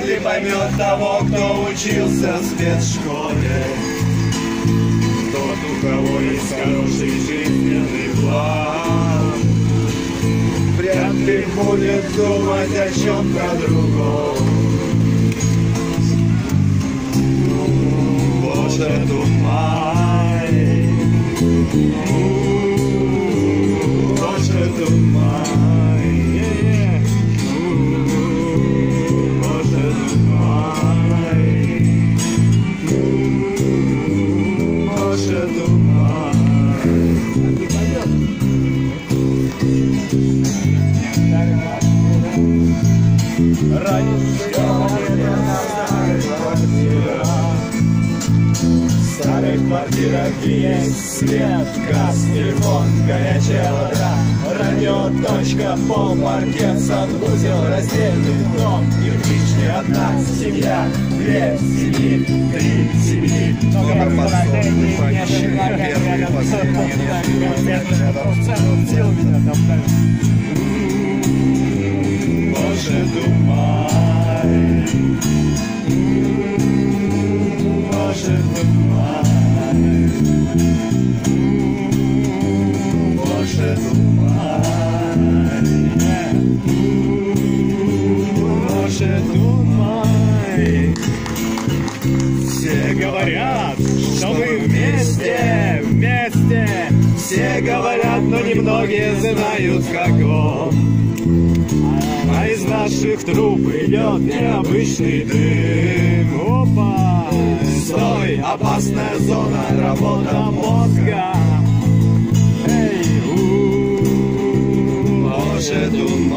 ли поймет того, кто учился в спецшколе. Тот, у кого есть хороший жизненный план, вряд ли будет думать о чем-то другом. Боже, туман, Боже, туман, Боже, туман, Боже, туман. В старых квартирах есть свет, газ, телефон, горячая вода, радио, точка, пол, паркет, санузел, раздельный дом, кирпичный, одна семья, две семьи, три семьи, много подсобных помещений, первые, последние, Боже, думай, Боже, думай, Боже, думай, Боже, думай. Все говорят, что мы вместе, вместе. Все говорят, но немногие знают, как он. А из наших труб идет необычный дым. Опа! Стой, опасная зона, работа мозга. Эй, Боже, думай.